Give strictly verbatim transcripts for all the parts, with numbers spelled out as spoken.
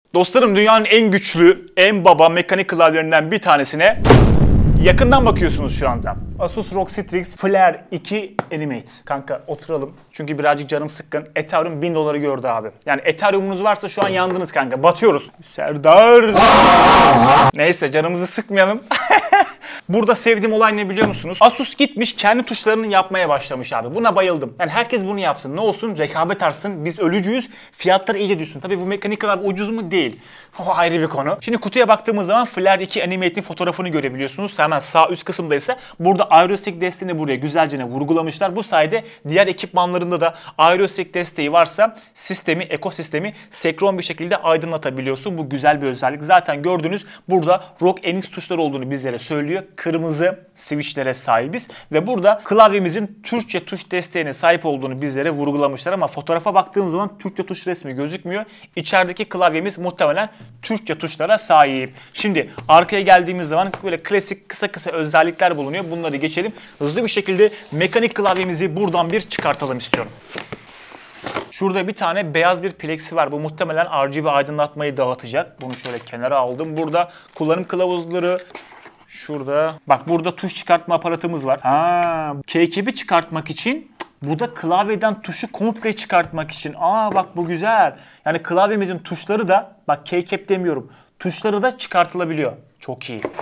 Dostlarım, dünyanın en güçlü, en baba mekanik klavyelerinden bir tanesine yakından bakıyorsunuz şu anda. Asus R O G Strix Flare iki Animate. Kanka oturalım. Çünkü birazcık canım sıkkın. Ethereum bin doları gördü abi. Yani Ethereum'unuz varsa şu an yandınız kanka. Batıyoruz. Serdar. Neyse, canımızı sıkmayalım. Burada sevdiğim olay ne biliyor musunuz? Asus gitmiş kendi tuşlarını yapmaya başlamış abi. Buna bayıldım. Yani herkes bunu yapsın. Ne olsun? Rekabet artsın. Biz ölücüyüz. Fiyatlar iyice düşsün. Tabii bu mekanik klavye ucuz mu? Değil. O ayrı bir konu. Şimdi kutuya baktığımız zaman Flare iki Animate'in fotoğrafını görebiliyorsunuz. Hemen sağ üst kısımda ise burada AeroSync desteğini buraya güzelce vurgulamışlar. Bu sayede diğer ekipmanlarında da AeroSync desteği varsa sistemi, ekosistemi senkron bir şekilde aydınlatabiliyorsun. Bu güzel bir özellik. Zaten gördüğünüz burada R O G N X tuşları olduğunu bizlere söylüyor. Kırmızı switchlere sahibiz ve burada klavyemizin Türkçe tuş desteğine sahip olduğunu bizlere vurgulamışlar ama fotoğrafa baktığımız zaman Türkçe tuş resmi gözükmüyor. İçerideki klavyemiz muhtemelen Türkçe tuşlara sahip. Şimdi arkaya geldiğimiz zaman böyle klasik kısa kısa özellikler bulunuyor. Bunları geçelim. Hızlı bir şekilde mekanik klavyemizi buradan bir çıkartalım istiyorum. Şurada bir tane beyaz bir plexi var. Bu muhtemelen R G B aydınlatmayı dağıtacak. Bunu şöyle kenara aldım. Burada kullanım kılavuzları. Şurada. Bak burada tuş çıkartma aparatımız var. Ha, keycape'i çıkartmak için, bu da klavyeden tuşu komple çıkartmak için. Aa bak bu güzel. Yani klavyemizin tuşları da, bak keycap demiyorum, tuşları da çıkartılabiliyor. Çok iyi.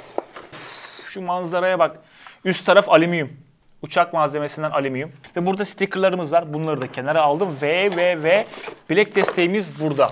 Şu manzaraya bak. Üst taraf alüminyum. Uçak malzemesinden alüminyum. Ve burada stickerlarımız var. Bunları da kenara aldım. Ve ve ve bilek desteğimiz burada.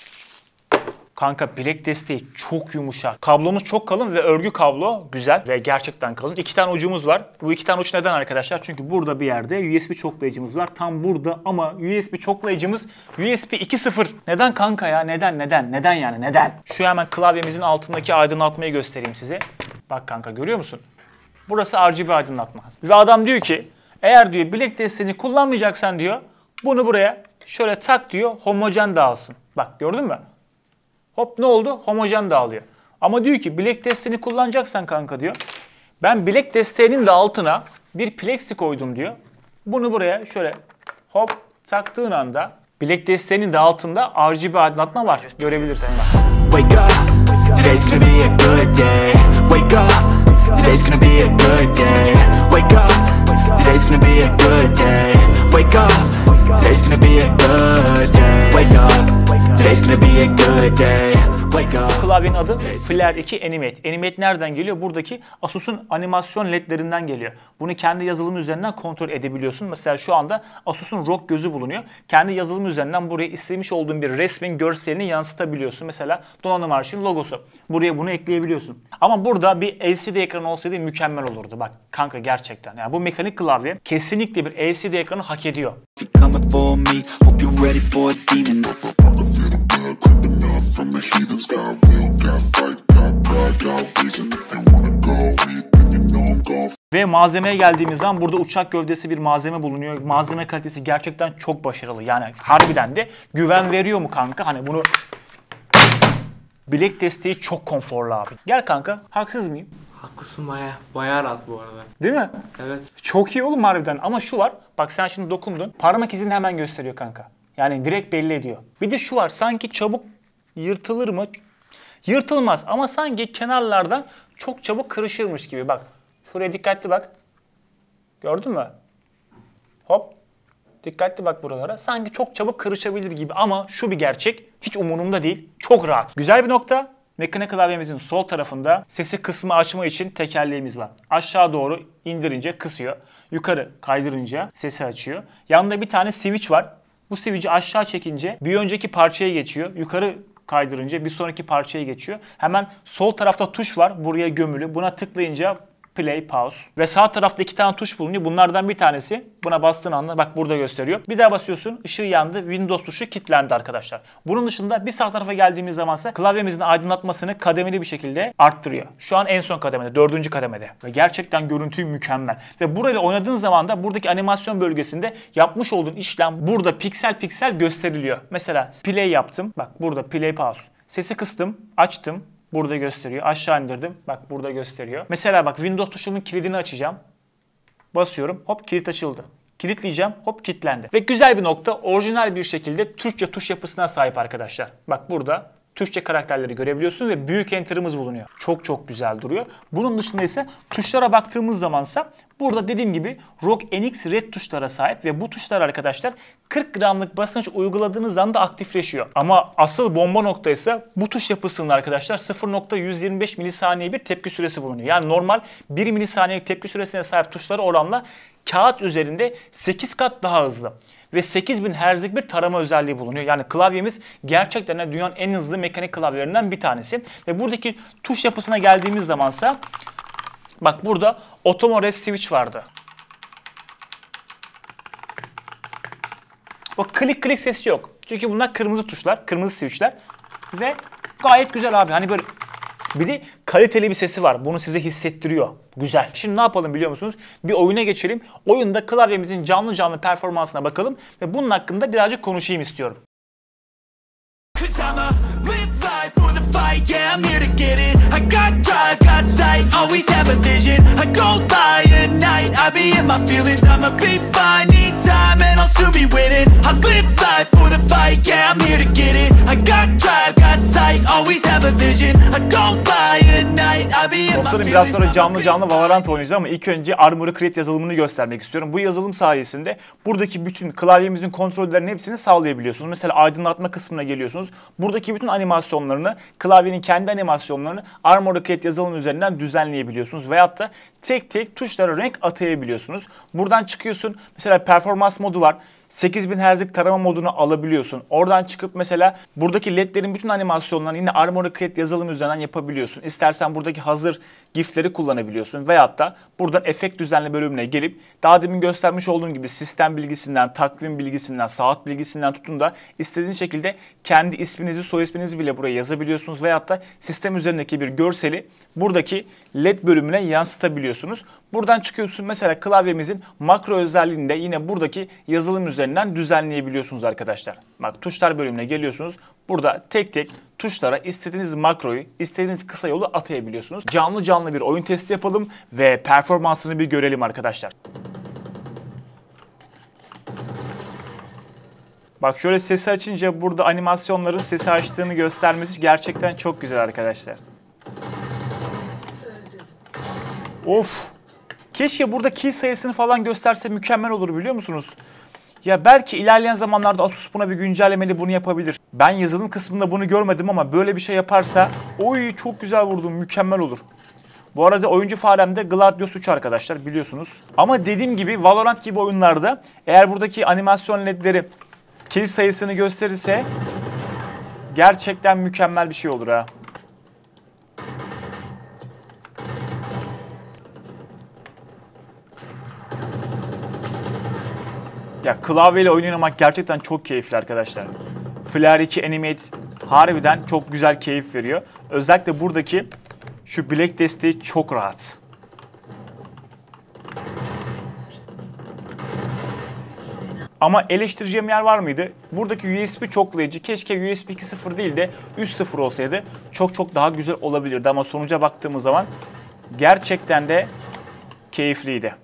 Kanka bilek desteği çok yumuşak. Kablomuz çok kalın ve örgü kablo güzel ve gerçekten kalın. İki tane ucumuz var. Bu iki tane uç neden arkadaşlar? Çünkü burada bir yerde U S B çoklayıcımız var. Tam burada ama U S B çoklayıcımız U S B iki nokta sıfır. Neden kanka ya? Neden? Neden? Neden yani? Neden? Şu hemen klavyemizin altındaki aydınlatmayı göstereyim size. Bak kanka, görüyor musun? Burası R G B aydınlatma. Ve adam diyor ki eğer diyor bilek desteğini kullanmayacaksan diyor bunu buraya şöyle tak diyor, homojen dağılsın. Bak gördün mü? Hop ne oldu? Homojen dağılıyor. Ama diyor ki bilek desteğini kullanacaksan kanka diyor. Ben bilek desteğinin de altına bir plexi koydum diyor. Bunu buraya şöyle hop taktığın anda bilek desteğinin de altında R G B aydınlatma var. Görebilirsin bak. Wake up, today's gonna be a good day. Wake up, today's gonna be a good day. Wake up, today's gonna be a good day. Wake up, today's gonna be a good day. Wake up. Today's gonna be a good day. Wake up. Bu klavyenin adı Flare iki Animate. Animate nereden geliyor? Buradaki Asus'un animasyon ledlerinden geliyor. Bunu kendi yazılımı üzerinden kontrol edebiliyorsun. Mesela şu anda Asus'un R O G gözü bulunuyor. Kendi yazılımı üzerinden buraya istemiş olduğun bir resmin görselini yansıtabiliyorsun. Mesela donanım arşivinin logosu. Buraya bunu ekleyebiliyorsun. Ama burada bir L C D ekranı olsaydı mükemmel olurdu. Bak kanka gerçekten. Yani bu mekanik klavye kesinlikle bir L C D ekranı hak ediyor. From the heathens, got will, got fight, got pride, got reason. If you wanna go, then you know I'm gone. Ve malzemeye geldiğimiz zaman burada uçak gövdesi bir malzeme bulunuyor. Malzeme kalitesi gerçekten çok başarılı. Yani harbiden de güven veriyor mu kanka? Hani bunu bilek desteği çok konforlu abi. Gel kanka, haksız mıyım? Haklısın, baya baya rahat bu arada. Değil mi? Evet. Çok iyi oğlum harbiden. Ama şu var. Bak sen şimdi dokundun. Parmak izini hemen gösteriyor kanka. Yani direkt belli ediyor. Bir de şu var. Sanki çabuk yırtılır mı? Yırtılmaz ama sanki kenarlardan çok çabuk kırışırmış gibi. Bak şuraya dikkatli bak. Gördün mü? Hop. Dikkatli bak buralara. Sanki çok çabuk kırışabilir gibi ama şu bir gerçek. Hiç umurumda değil. Çok rahat. Güzel bir nokta. Mekanik klavyemizin sol tarafında sesi kısma açma için tekerleğimiz var. Aşağı doğru indirince kısıyor. Yukarı kaydırınca sesi açıyor. Yanında bir tane switch var. Bu switch'i aşağı çekince bir önceki parçaya geçiyor. Yukarı kaydırınca bir sonraki parçaya geçiyor. Hemen sol tarafta tuş var. Buraya gömülü. Buna tıklayınca play, pause. Ve sağ tarafta iki tane tuş bulunuyor. Bunlardan bir tanesi buna bastığın anda bak burada gösteriyor. Bir daha basıyorsun, ışığı yandı. Windows tuşu kilitlendi arkadaşlar. Bunun dışında bir sağ tarafa geldiğimiz zamansa klavyemizin aydınlatmasını kademeli bir şekilde arttırıyor. Şu an en son kademede, dördüncü kademede. Ve gerçekten görüntü mükemmel. Ve burayla oynadığın zaman da buradaki animasyon bölgesinde yapmış olduğun işlem burada piksel piksel gösteriliyor. Mesela play yaptım. Bak burada play, pause. Sesi kıstım, açtım. Burada gösteriyor. Aşağı indirdim. Bak burada gösteriyor. Mesela bak Windows tuşunun kilidini açacağım. Basıyorum. Hop kilit açıldı. Kilitleyeceğim. Hop kilitlendi. Ve güzel bir nokta. Orijinal bir şekilde Türkçe tuş yapısına sahip arkadaşlar. Bak burada Türkçe karakterleri görebiliyorsun ve büyük enter'ımız bulunuyor. Çok çok güzel duruyor. Bunun dışında ise tuşlara baktığımız zamansa burada dediğim gibi R O G N X Red tuşlara sahip ve bu tuşlar arkadaşlar kırk gramlık basınç uyguladığınız anda aktifleşiyor. Ama asıl bomba nokta ise bu tuş yapısının arkadaşlar sıfır nokta yüz yirmi beş milisaniye bir tepki süresi bulunuyor. Yani normal bir milisaniyelik tepki süresine sahip tuşlara oranla kağıt üzerinde sekiz kat daha hızlı. Ve sekiz bin hertz'lik bir tarama özelliği bulunuyor. Yani klavyemiz gerçekten de dünyanın en hızlı mekanik klavyelerinden bir tanesi. Ve buradaki tuş yapısına geldiğimiz zamansa bak burada Automo Res Switch vardı. O klik klik sesi yok. Çünkü bunlar kırmızı tuşlar, kırmızı switchler. Ve gayet güzel abi. Hani böyle bir de kaliteli bir sesi var. Bunu size hissettiriyor. Güzel. Şimdi ne yapalım biliyor musunuz? Bir oyuna geçelim. Oyunda klavyemizin canlı canlı performansına bakalım ve bunun hakkında birazcık konuşayım istiyorum. Fight, yeah, I'm here to get it. I got drive, got sight, always have a vision. I go by at night, I be in my feelings. I'ma be fine, need time, and I'll soon be winning. I live life for the fight, yeah, I'm here to get it. I got drive, got sight, always have a vision. I go by at night, I be in my feelings. Dostlarım biraz sonra canlı canlı Valorant oynayacağız ama ilk önce Armory Crate yazılımını göstermek istiyorum. Bu yazılım sayesinde buradaki bütün klavyemizin kontrollerinin hepsini sağlayabiliyorsunuz. Mesela aydınlatma kısmına geliyorsunuz. Buradaki bütün animasyonlarını, klavyenin kendi animasyonlarını Armory Crate yazılım üzerinden düzenleyebiliyorsunuz. Veyahut da tek tek tuşlara renk atayabiliyorsunuz. Buradan çıkıyorsun. Mesela performans modu var. sekiz bin hertz'lik tarama modunu alabiliyorsun. Oradan çıkıp mesela buradaki ledlerin bütün animasyonlarını yine Armory Crate yazılım üzerinden yapabiliyorsun. İstersen buradaki hazır gifleri kullanabiliyorsun. Veyahut da buradan efekt düzenle bölümüne gelip daha demin göstermiş olduğum gibi sistem bilgisinden, takvim bilgisinden, saat bilgisinden tutun da istediğiniz şekilde kendi isminizi, soy isminizi bile buraya yazabiliyorsunuz. Veyahut da sistem üzerindeki bir görseli buradaki led bölümüne yansıtabiliyorsunuz. Buradan çıkıyorsun mesela klavyemizin makro özelliğini de yine buradaki yazılım üzerinden düzenleyebiliyorsunuz arkadaşlar. Bak tuşlar bölümüne geliyorsunuz. Burada tek tek tuşlara istediğiniz makroyu, istediğiniz kısa yolu atayabiliyorsunuz. Canlı canlı bir oyun testi yapalım ve performansını bir görelim arkadaşlar. Bak şöyle sesi açınca burada animasyonların sesi açtığını göstermesi gerçekten çok güzel arkadaşlar. Of! Keşke burada key sayısını falan gösterse mükemmel olur biliyor musunuz? Ya belki ilerleyen zamanlarda Asus buna bir güncellemeli bunu yapabilir. Ben yazılım kısmında bunu görmedim ama böyle bir şey yaparsa oy çok güzel vurdum, mükemmel olur. Bu arada oyuncu faremde Gladius üç arkadaşlar biliyorsunuz. Ama dediğim gibi Valorant gibi oyunlarda eğer buradaki animasyon ledleri kill sayısını gösterirse gerçekten mükemmel bir şey olur ha. Ya klavyeyle oyun oynamak gerçekten çok keyifli arkadaşlar. Flare iki Animate harbiden çok güzel keyif veriyor. Özellikle buradaki şu bilek desteği çok rahat. Ama eleştireceğim yer var mıydı? Buradaki U S B çoklayıcı keşke U S B iki nokta sıfır değil de üç nokta sıfır olsaydı çok çok daha güzel olabilirdi. Ama sonuca baktığımız zaman gerçekten de keyifliydi.